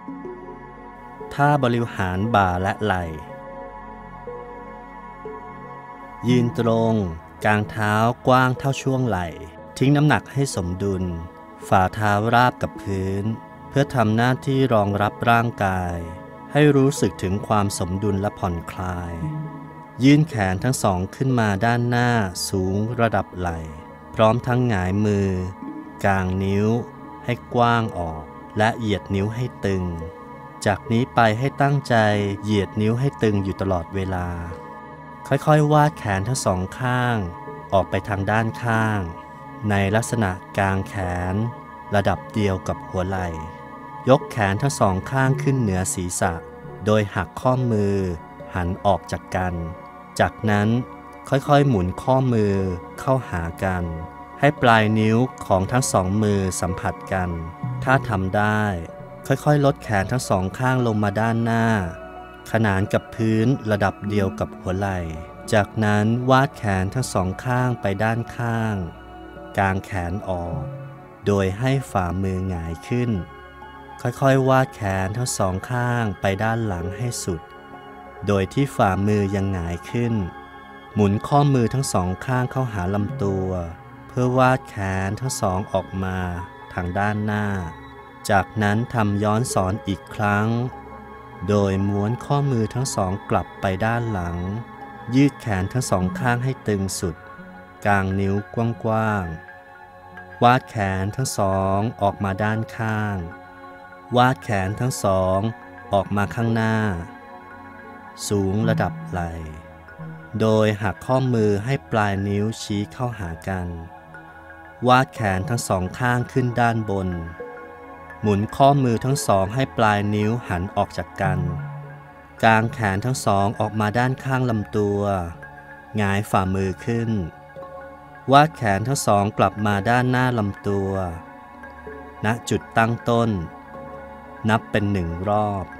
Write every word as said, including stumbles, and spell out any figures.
ท่าบริหารบ่าและไหล่ยืนตรงกางเท้ากว้างเท่าช่วงไหล่ทิ้งน้ำหนักให้สมดุลฝ่าเท้าราบกับพื้นเพื่อทำหน้าที่รองรับร่างกายให้รู้สึกถึงความสมดุลและผ่อนคลายยื่นแขนทั้งสองขึ้นมาด้านหน้าสูงระดับไหล่พร้อมทั้งหงายมือกางนิ้วให้กว้างออกและเหยียดนิ้วให้ตึงจากนี้ไปให้ตั้งใจเหยียดนิ้วให้ตึงอยู่ตลอดเวลาค่อยๆวาดแขนทั้งสองข้างออกไปทางด้านข้างในลักษณะกางแขนระดับเดียวกับหัวไหล่ยกแขนทั้งสองข้างขึ้นเหนือศีรษะโดยหักข้อมือหันออกจากกันจากนั้นค่อยๆหมุนข้อมือเข้าหากันให้ปลายนิ้วของทั้งสองมือสัมผัสกันถ้าทำได้ค่อยๆลดแขนทั้งสองข้างลงมาด้านหน้าขนานกับพื้นระดับเดียวกับหัวไหล่จากนั้นวาดแขนทั้งสองข้างไปด้านข้างกางแขนออกโดยให้ฝ่ามือหงายขึ้นค่อยๆวาดแขนทั้งสองข้างไปด้านหลังให้สุดโดยที่ฝ่ามือยังหงายขึ้นหมุนข้อมือทั้งสองข้างเข้าหาลำตัวเพื่อวาดแขนทั้งสองออกมาทางด้านหน้าจากนั้นทำย้อนสอนอีกครั้งโดยม้วนข้อมือทั้งสองกลับไปด้านหลังยืดแขนทั้งสองข้างให้ตึงสุดกางนิ้วกว้างๆวาดแขนทั้งสองออกมาด้านข้างวาดแขนทั้งสองออกมาข้างหน้าสูงระดับไหล่โดยหักข้อมือให้ปลายนิ้วชี้เข้าหากันวาดแขนทั้งสองข้างขึ้นด้านบนหมุนข้อมือทั้งสองให้ปลายนิ้วหันออกจากกันกางแขนทั้งสองออกมาด้านข้างลำตัวหงายฝ่ามือขึ้นวาดแขนทั้งสองกลับมาด้านหน้าลำตัวณจุดตั้งต้นนับเป็นหนึ่งรอบ